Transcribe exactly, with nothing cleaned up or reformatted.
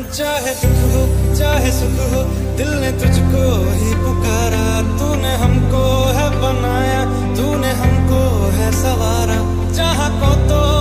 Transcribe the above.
चाहे दुख हो चाहे सुख हो, दिल ने तुझको ही पुकारा। तूने हमको है बनाया, तूने हमको है सवारा। जहाँ को तो